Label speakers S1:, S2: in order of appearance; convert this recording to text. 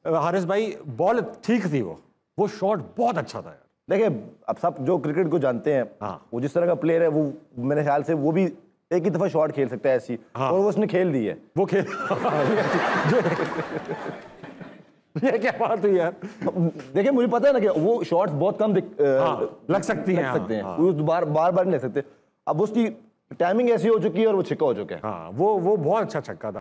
S1: हारिस भाई बॉल ठीक थी, वो शॉट बहुत अच्छा था यार।
S2: देखिए अब सब जो क्रिकेट को जानते हैं,
S1: हाँ।
S2: वो जिस तरह का प्लेयर है वो मेरे ख्याल से वो भी एक ही दफा शॉट खेल सकता है ऐसी। हाँ। और वो उसने खेल दी है वो खेल
S1: ये क्या बात हुई यार।
S2: देखिए मुझे पता है ना कि वो शॉट्स बहुत कम
S1: लग सकती हैं,
S2: वो बार बार नहीं लग सकते। अब उसकी टाइमिंग ऐसी हो चुकी है और वो छक्का हो चुका है।
S1: हाँ, वो बहुत अच्छा छक्का था।